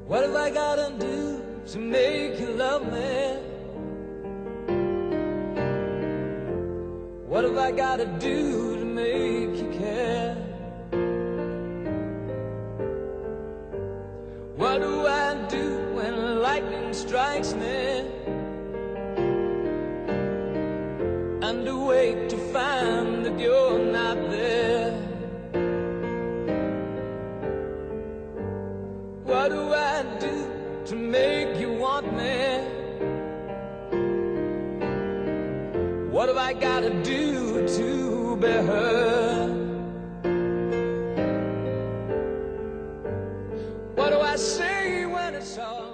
What have I gotta do to make you love me? What have I gotta do to make you care? What do I do when lightning strikes me? And awake to find that you're not there. What do I do to make you want me? What have I gotta do to be heard? What do I say when it's all